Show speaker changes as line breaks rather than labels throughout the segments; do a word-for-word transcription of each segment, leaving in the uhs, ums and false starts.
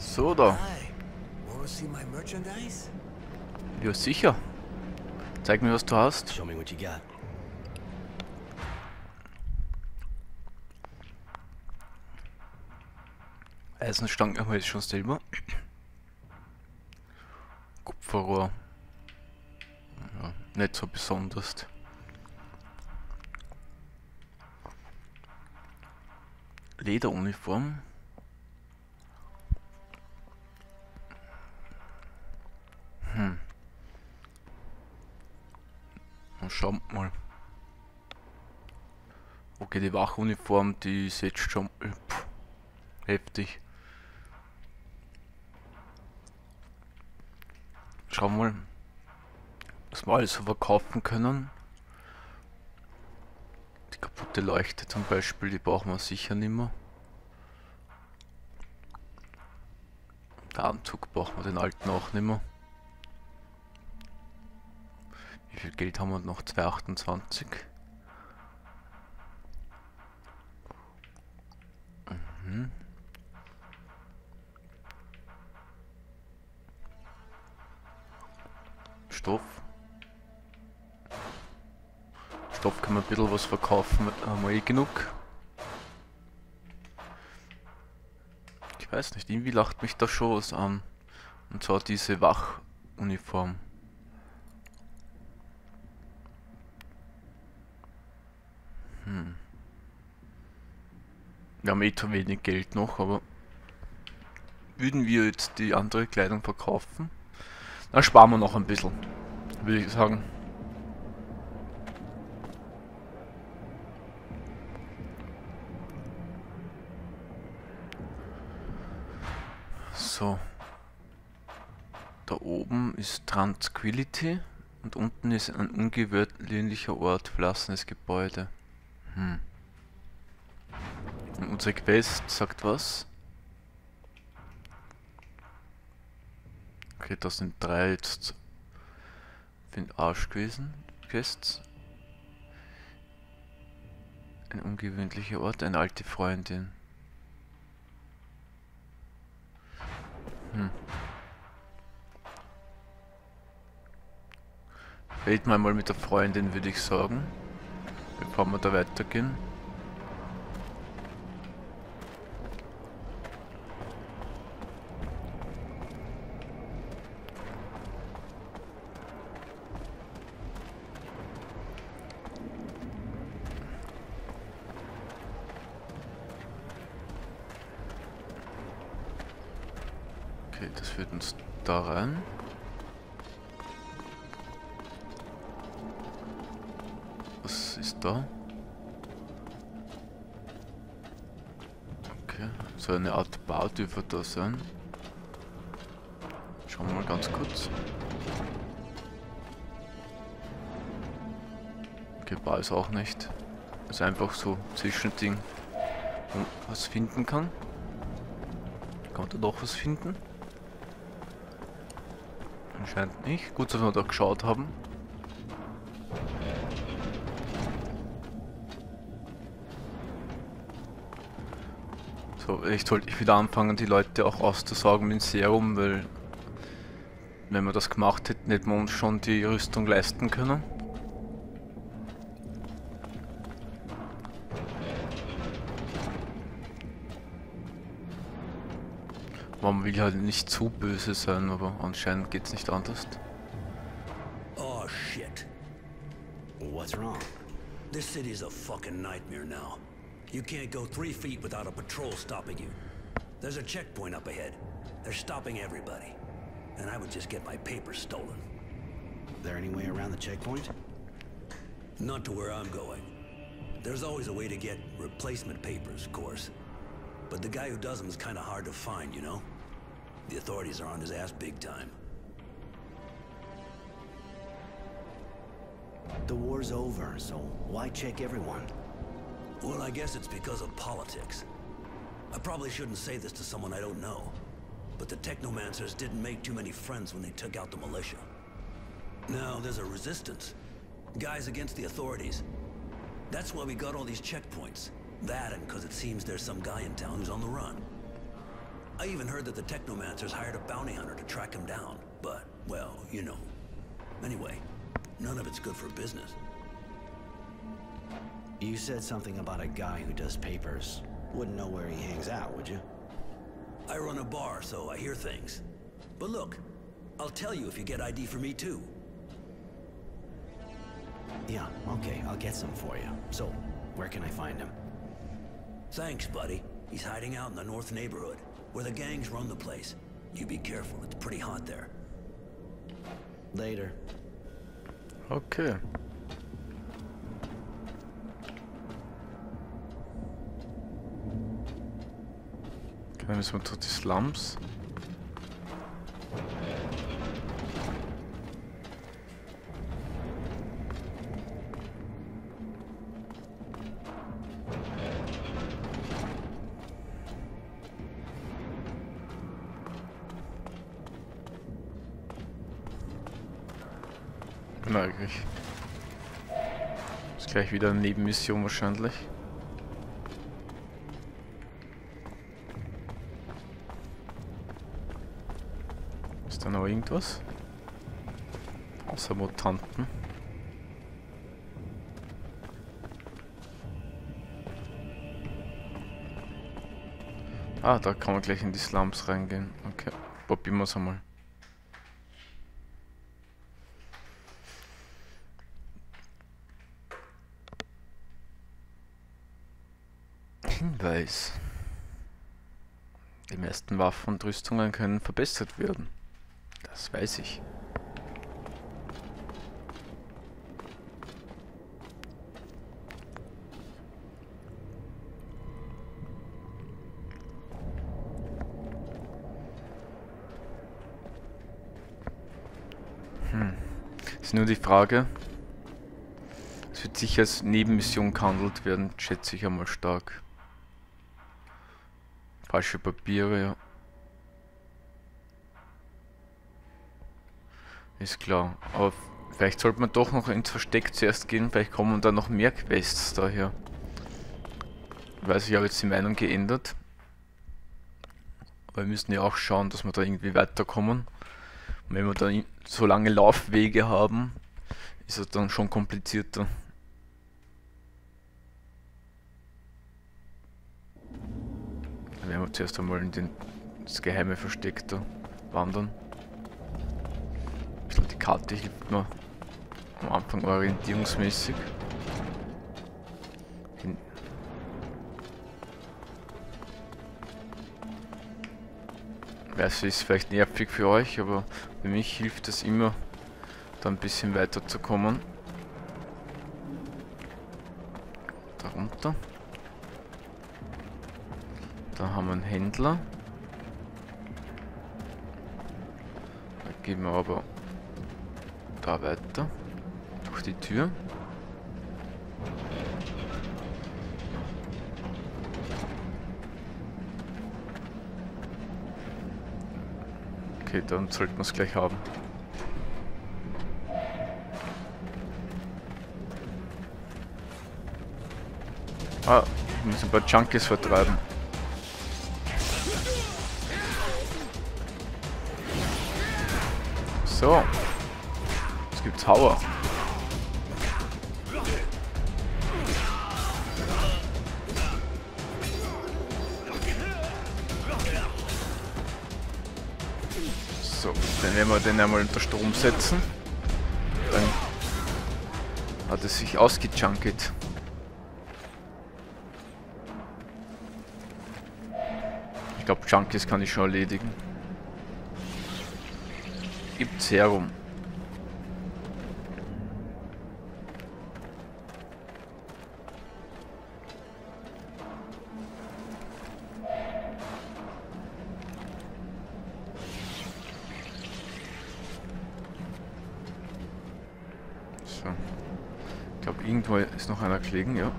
So da.
Hi. Wanna see my merchandise?
Ja, sicher. Zeig mir, was du hast.
Show me what you got.
Eisenstangen haben wir jetzt schon selber. Kupferrohr. Ja, nicht so besonders. Lederuniform. Hm. Und schaut mal. Okay, die Wachuniform, die ist jetzt schon pff, heftig. Schauen wir mal, was wir alles so verkaufen können. Die kaputte Leuchte zum Beispiel, die brauchen wir sicher nicht mehr. Der Anzug brauchen wir den alten auch nicht mehr. Wie viel Geld haben wir noch? zwei Komma achtundzwanzig. Mhm. Stoff. Stoff kann man ein bisschen was verkaufen, haben wir eh genug. Ich weiß nicht, irgendwie lacht mich da schon was an. Und zwar diese Wachuniform. Hm. Wir haben eh zu wenig Geld noch, aber würden wir jetzt die andere Kleidung verkaufen, dann sparen wir noch ein bisschen, würde ich sagen. So. Da oben ist Tranquility und unten ist ein ungewöhnlicher Ort, verlassenes Gebäude. Hm. Und unsere Quest sagt was? Okay, das sind drei jetzt für den Arsch gewesen. Quests. Ein ungewöhnlicher Ort, eine alte Freundin. Hm. Reden wir mal mit der Freundin, würde ich sagen, bevor wir da weitergehen. Okay, das führt uns da rein. Was ist da? Okay, so eine Art Bar dürfte da sein. Schauen wir mal ganz kurz. Okay, Bar ist auch nicht. Das ist einfach so ein Zwischending, wo man was finden kann. Kann man da noch was finden? Anscheinend nicht. Gut, dass wir da geschaut haben. So, echt sollte ich wieder anfangen, die Leute auch auszusaugen mit dem Serum, weil wenn wir das gemacht hätten, hätten wir uns schon die Rüstung leisten können. Man will halt nicht zu böse sein, aber anscheinend geht's nicht anders.
Oh shit.
What's wrong?
This city's a fucking nightmare now. You can't go three feet without a patrol stopping you. There's a checkpoint up ahead. They're stopping everybody. And I would just get my papers stolen.
There any way around the checkpoint?
Not to where I'm going. There's always a way to get replacement papers, of course. But the guy who does them is kind of hard to find, you know? The authorities are on his ass big time.
The war's over, so why check everyone?
Well, I guess it's because of politics. I probably shouldn't say this to someone I don't know, but the Technomancers didn't make too many friends when they took out the militia. Now there's a resistance. Guys against the authorities. That's why we got all these checkpoints. That and because it seems there's some guy in town who's on the run. I even heard that the Technomancers hired a bounty hunter to track him down. But, well, you know. Anyway, none of it's good for business.
You said something about a guy who does papers. Wouldn't know where he hangs out, would you?
I run a bar, so I hear things. But look, I'll tell you if you get I D for me too.
Yeah, okay, I'll get some for you. So, where can I find him?
Thanks, buddy. He's hiding out in the north neighborhood, where the gangs run the place. You be careful, it's pretty hot there.
Later.
Okay. Dann müssen wir durch die Slums. Na, eigentlich. Ist gleich wieder eine Nebenmission wahrscheinlich. Ist da noch irgendwas? Außer Mutanten. Ah, da kann man gleich in die Slums reingehen. Okay, probieren wir es einmal. Hinweis. Die meisten Waffen und Rüstungen können verbessert werden. Das weiß ich. Hm. Ist nur die Frage. Es wird sicher als Nebenmission gehandelt werden, schätze ich einmal stark. Falsche Papiere, ja. Ist klar. Aber vielleicht sollte man doch noch ins Versteck zuerst gehen, vielleicht kommen da noch mehr Quests daher. Ich weiß, ich habe jetzt die Meinung geändert. Aber wir müssen ja auch schauen, dass wir da irgendwie weiterkommen. Und wenn wir dann so lange Laufwege haben, ist es dann schon komplizierter. Dann werden wir zuerst einmal in den, das geheime Versteck da wandern. Ein bisschen die Karte hilft mir am Anfang orientierungsmäßig. Hin. Ich weiß, es ist vielleicht nervig für euch, aber für mich hilft es immer, da ein bisschen weiter zu kommen. Da runter. Da haben wir einen Händler. Da gehen wir aber da weiter. Durch die Tür. Okay, dann sollten wir es gleich haben. Ah, wir müssen ein paar Junkies vertreiben. So. Jetzt gibt's Hauer. So, dann werden wir den einmal unter Strom setzen. Dann hat es sich ausgejunket. Ich glaube, Junkies kann ich schon erledigen. Gibt's herum. So. Ich glaube, irgendwo ist noch einer gelegen, ja.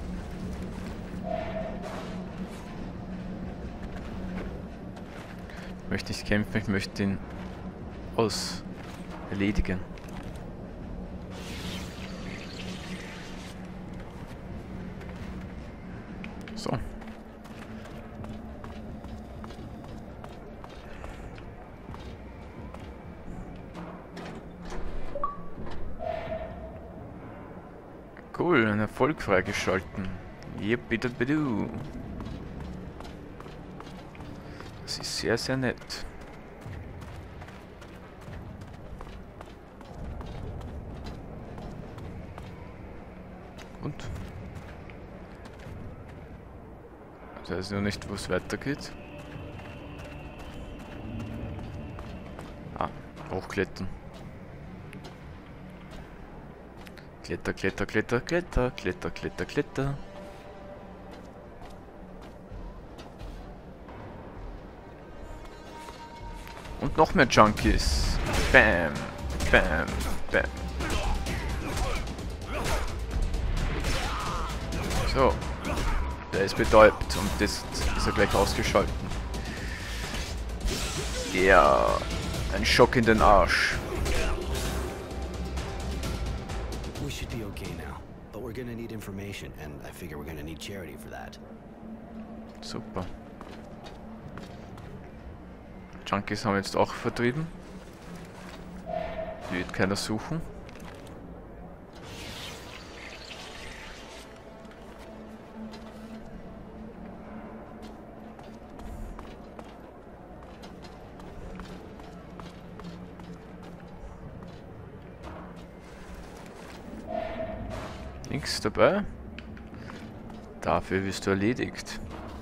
Ich möchte nicht kämpfen, ich möchte ihn aus erledigen. So. Cool, ein Erfolg freigeschalten. Yippie-du. Das ist sehr, sehr nett. Und? Ich weiß noch nicht, wo es weitergeht. Ah, hochklettern. Kletter, kletter, kletter, kletter, kletter, kletter, kletter. Und noch mehr Junkies. Bam, bam, bam. So. Der ist betäubt und das ist er gleich ausgeschalten. Ja, ein Schock in den Arsch.
We should be okay now, but we're gonna need information, and I figure we're gonna need Charity for that.
Super. Junkies haben wir jetzt auch vertrieben. Die wird keiner suchen. Nichts dabei. Dafür wirst du erledigt.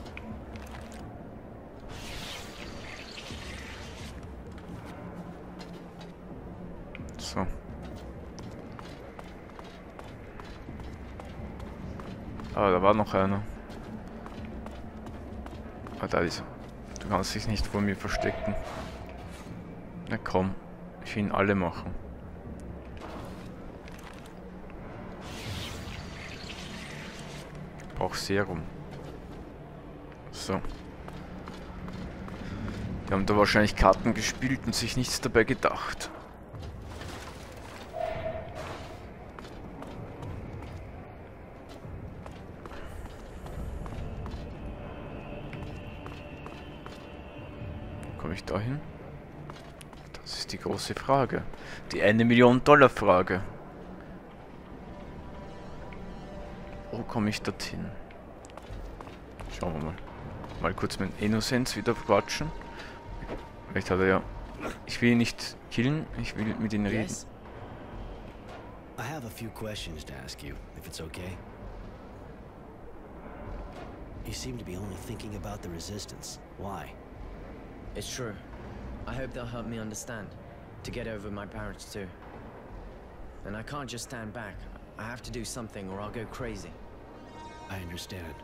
So. Ah, da war noch einer. Ah, da ist er. Du kannst dich nicht vor mir verstecken. Na komm, ich will ihn alle machen. Ich brauche Serum. So. Die haben da wahrscheinlich Karten gespielt und sich nichts dabei gedacht. Komme ich dahin? Das ist die große Frage. Die eine Million Dollar Frage. Wo komme ich dorthin? Schauen wir mal. Mal kurz mit Innocence wieder quatschen. Vielleicht hat er ja... Ich will ihn nicht killen, ich will mit ihm reden.
Yes? I have a few questions to ask you, if it's okay. You seem to be only thinking about the resistance. Why?
It's true. I hope they'll help me understand. To get over my parents too. And I can't just stand back. I have to do something or I'll go crazy.
I understand.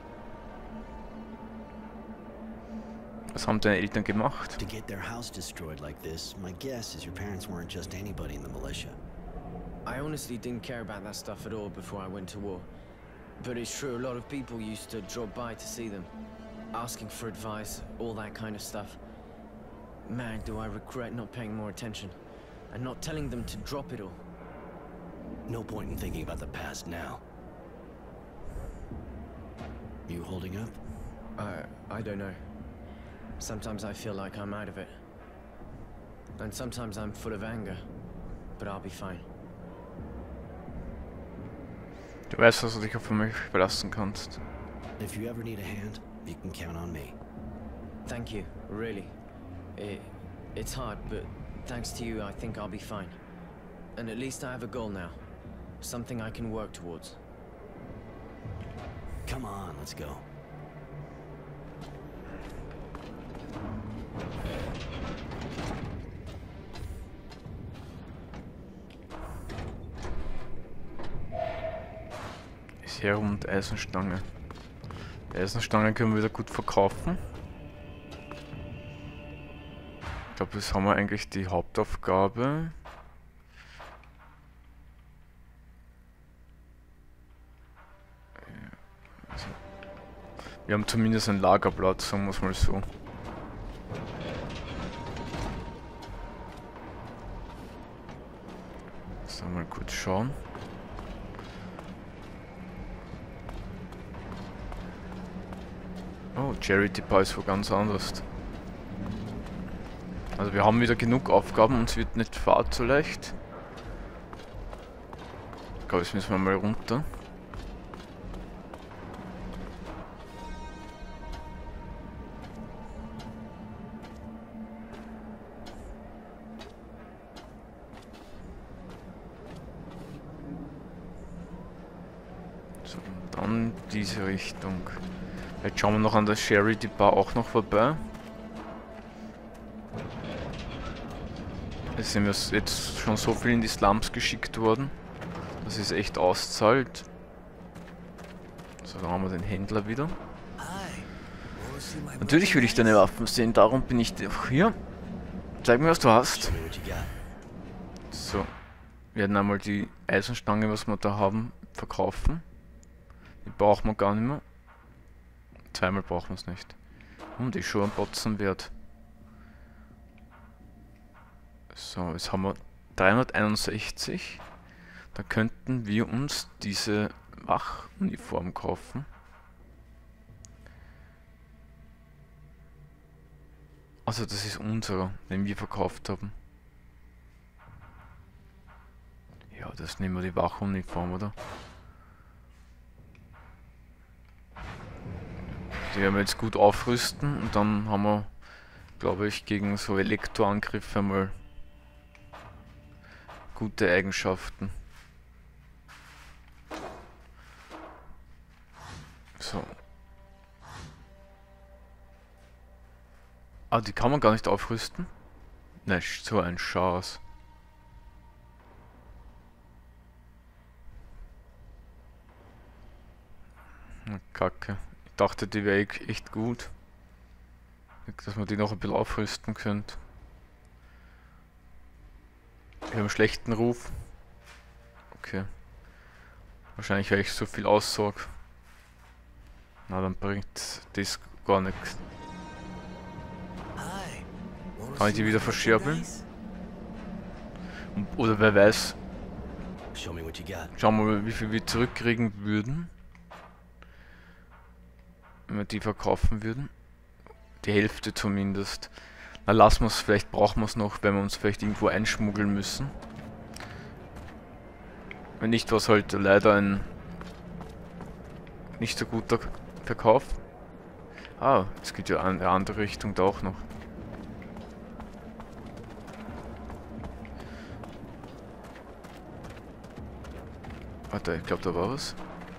Was haben deine Eltern gemacht?
To get their house destroyed like this, my guess is your parents weren't just anybody in the militia.
I honestly didn't care about that stuff at all before I went to war. But it's true, a lot of people used to drop by to see them. Asking for advice, all that kind of stuff. Man, do I regret not paying more attention. And not telling them to drop it all.
No point in thinking about the past now. You holding up?
I... I don't know. Sometimes I feel like I'm out of it. And sometimes I'm full of anger. But I'll be fine.
Du weißt, dass du dich auf mich verlassen kannst.
If you ever need a hand, you can count on me.
Thank you, really. It, it's hard, but thanks to you, I think I'll be fine. And at least I have a goal now. Something I can work towards.
Come on, let's go.
Serum und Eisenstange. Die Eisenstange können wir wieder gut verkaufen. Ich glaube, das haben wir eigentlich die Hauptaufgabe. Wir haben zumindest einen Lagerplatz, sagen wir es mal so. So, mal kurz schauen. Oh, Charity Pie ist wo ganz anders. Also wir haben wieder genug Aufgaben, uns wird nicht fahrt so leicht. Ich glaube, jetzt müssen wir mal runter. So, und dann diese Richtung. Jetzt schauen wir noch an der Charity Bar auch noch vorbei. Jetzt sind wir jetzt schon so viel in die Slums geschickt worden. Das ist echt auszahlt. So, da haben wir den Händler wieder. Natürlich will ich deine Waffen sehen, darum bin ich auch hier. Zeig mir, was du hast. So, wir werden einmal die Eisenstange, was wir da haben, verkaufen. Die brauchen wir gar nicht mehr. Zweimal brauchen wir es nicht. Und die ist schon ein Batzen wert. So, jetzt haben wir dreihunderteinundsechzig. Da könnten wir uns diese Wachuniform kaufen. Also das ist unserer, den wir verkauft haben. Ja, das nehmen wir die Wachuniform, oder? Die werden wir jetzt gut aufrüsten und dann haben wir, glaube ich, gegen so Elektroangriffe mal gute Eigenschaften. So. Ah, die kann man gar nicht aufrüsten? Ne, so ein Schatz. Na, Kacke. Ich dachte, die wäre echt gut. Dass man die noch ein bisschen aufrüsten könnte. Wir haben einen schlechten Ruf. Okay. Wahrscheinlich, weil ich so viel aussage. Na, dann bringt das gar nichts. Kann ich die wieder verscherbeln? Oder wer weiß. Schauen wir mal, wie viel wir zurückkriegen würden. Wenn wir die verkaufen würden. Die Hälfte zumindest. Na, lassen wir es, vielleicht brauchen wir es noch, wenn wir uns vielleicht irgendwo einschmuggeln müssen. Wenn nicht, was halt leider ein nicht so guter Verkauf. Ah, es geht ja in eine andere Richtung da auch noch. Warte, ich glaube, da war was.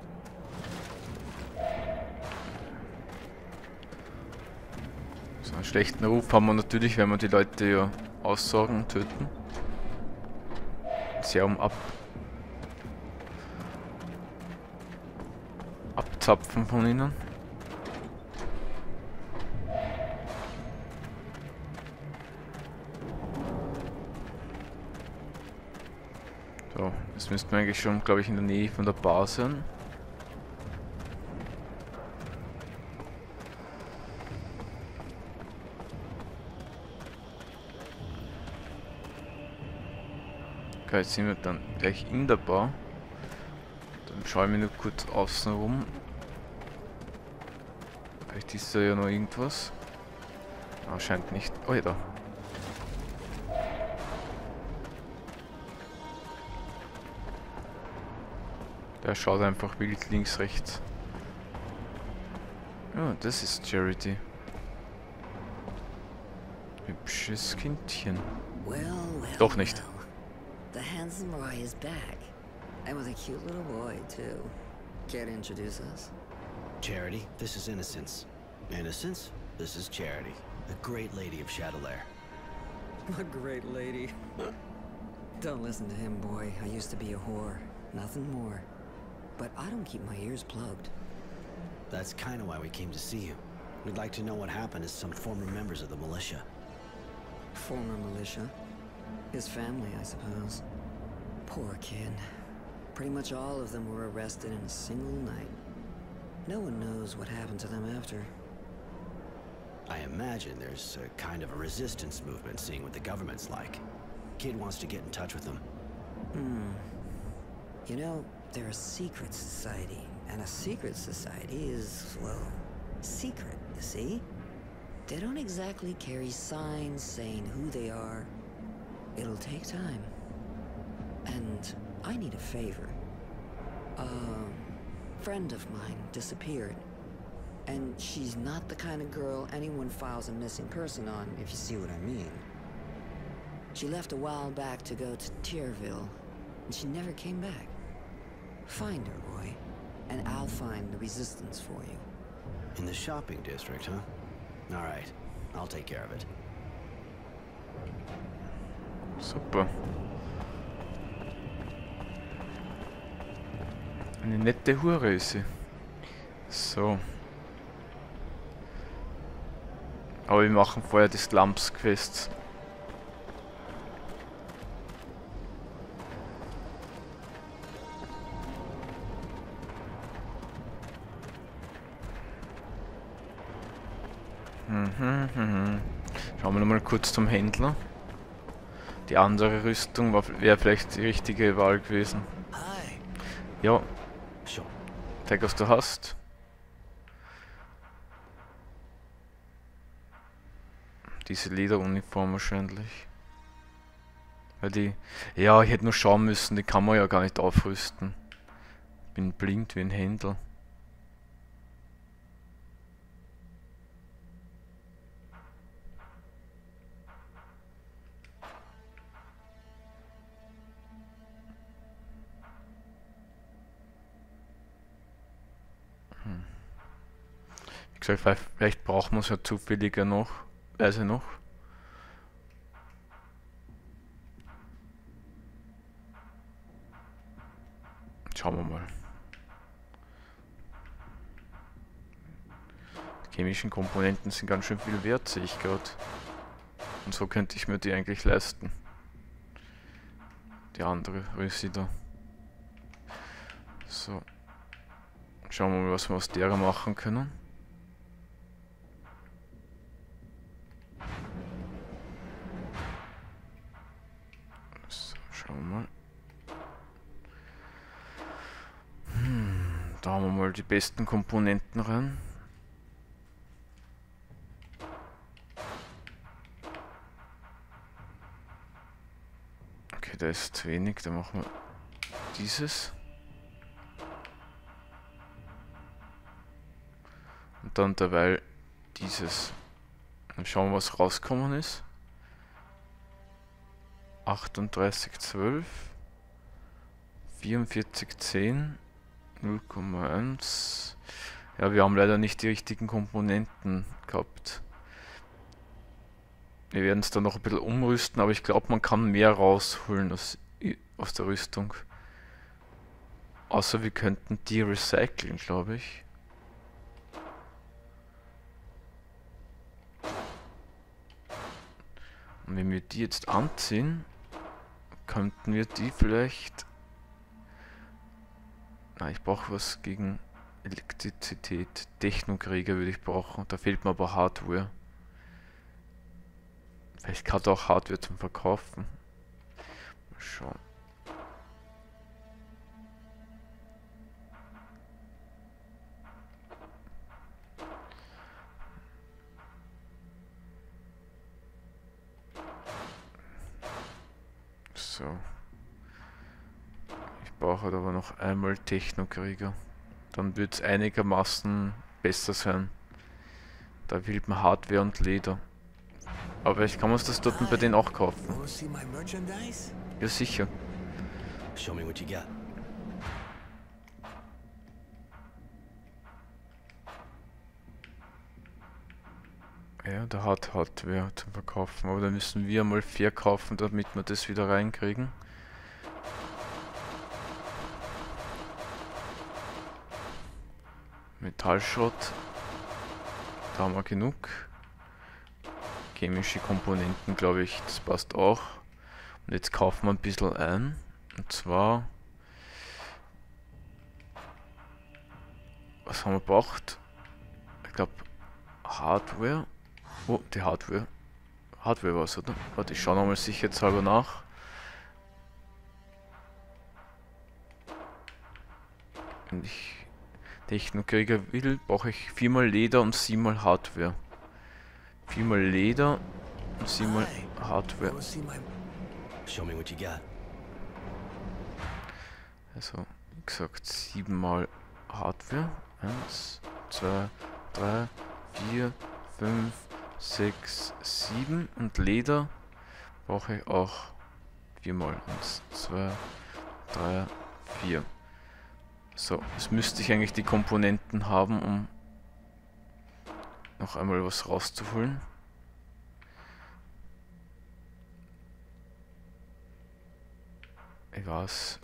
So einen schlechten Ruf haben wir natürlich, wenn wir die Leute ja aussaugen und töten. Serum ab. Abzapfen von ihnen. So, jetzt müssten wir eigentlich schon, glaube ich, in der Nähe von der Bar sein. Okay, jetzt sind wir dann gleich in der Bar. Dann schaue ich mir nur kurz außen rum. Vielleicht ist da ja noch irgendwas. Ah, scheint nicht. Oh ja, da. Der schaut einfach wild links, rechts. Ja, das ist Charity. Hübsches Kindchen.
Well, well,
Doch nicht.
well. The handsome Roy is back. And with a cute little boy, too. Care to introduce us?
Charity, this is Innocence. Innocence, this is Charity, the great lady of Chatelaire.
A great lady. Don't listen to him, boy. I used to be a whore. Nothing more. But I don't keep my ears plugged.
That's kind of why we came to see you. We'd like to know what happened to some former members of the militia.
Former militia. His family, I suppose. Poor kid. Pretty much all of them were arrested in a single night. No one knows what happened to them after.
I imagine there's a kind of a resistance movement, seeing what the government's like. Kid wants to get in touch with them.
Hmm. You know, they're a secret society, and a secret society is, well, secret, you see? They don't exactly carry signs saying who they are. It'll take time. And I need a favor. A friend of mine disappeared. And she's not the kind of girl anyone files a missing person on, if you see what I mean. She left a while back to go to Tierville, and she never came back. Find her, Roy, and I'll find the resistance for you.
In the shopping district, huh? All right, I'll take care of it.
Super. Eine nette Hure ist sie. So. Aber wir machen vorher die Slums-Quests. Mhm, mhm. Schauen wir nochmal kurz zum Händler. Die andere Rüstung wäre vielleicht die richtige Wahl gewesen.
Hi.
Ja.
Sure.
Zeig, was du hast. Diese Lederuniform wahrscheinlich. Weil die... Ja, ich hätte nur schauen müssen, die kann man ja gar nicht aufrüsten. Bin blind wie ein Händler. Hm. Wie gesagt, vielleicht, vielleicht braucht man es ja zufälliger noch. Weiß ich noch. Schauen wir mal. Die chemischen Komponenten sind ganz schön viel wert, sehe ich gerade. Und so könnte ich mir die eigentlich leisten. Die andere Rüssi da. So. Schauen wir mal, was wir aus derer machen können. So, schauen wir mal. Hm, da haben wir mal die besten Komponenten rein. Okay, da ist zu wenig, da machen wir dieses. Und dann dabei dieses. Dann schauen wir, was rausgekommen ist. achtunddreißig zwölf, vierundvierzig zehn, null Komma eins. Ja, wir haben leider nicht die richtigen Komponenten gehabt. Wir werden es dann noch ein bisschen umrüsten, aber ich glaube, man kann mehr rausholen aus, aus der Rüstung. Außer wir könnten die recyceln, glaube ich. Und wenn wir die jetzt anziehen, könnten wir die vielleicht... Na, ich brauche was gegen Elektrizität. Technokrieger würde ich brauchen. Da fehlt mir aber Hardware. Vielleicht hat er auch Hardware zum Verkaufen. Mal schauen. So. Ich brauche aber noch einmal Technokrieger. Dann wird es einigermaßen besser sein. Da will man Hardware und Leder. Aber vielleicht kann man das dort bei denen auch kaufen. Ja, sicher.
Show me what you got.
Ja, der hat Hardware zum Verkaufen, aber da müssen wir mal verkaufen, damit wir das wieder reinkriegen. Metallschrott. Da haben wir genug. Chemische Komponenten, glaube ich, das passt auch. Und jetzt kaufen wir ein bisschen ein. Und zwar... Was haben wir gebraucht? Ich glaube, Hardware. Oh, die Hardware. Hardware war es, oder? Warte, ich schaue nochmal sicherheitshalber nach. Wenn ich Technokrieger will, brauche ich viermal Leder und siebenmal Hardware. Viermal Leder und siebenmal Hardware.
Show me what you got.
Also, gesagt, siebenmal Hardware. Eins, zwei, drei, vier, fünf, sechs, sieben. Und Leder brauche ich auch viermal. Eins, zwei, drei, vier. So, jetzt müsste ich eigentlich die Komponenten haben, um noch einmal was rauszuholen. Ich weiß.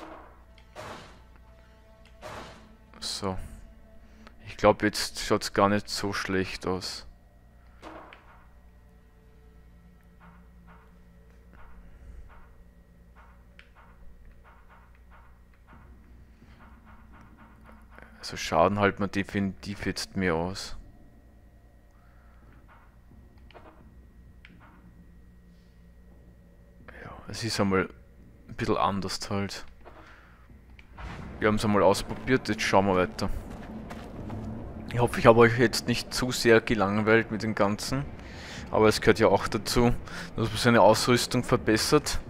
So. Ich glaube, jetzt schaut es gar nicht so schlecht aus. Also Schaden halten wir definitiv jetzt mehr aus. Ja, es ist einmal ein bisschen anders halt. Wir haben es einmal ausprobiert, jetzt schauen wir weiter. Ich hoffe, ich habe euch jetzt nicht zu sehr gelangweilt mit dem Ganzen. Aber es gehört ja auch dazu, dass man seine Ausrüstung verbessert.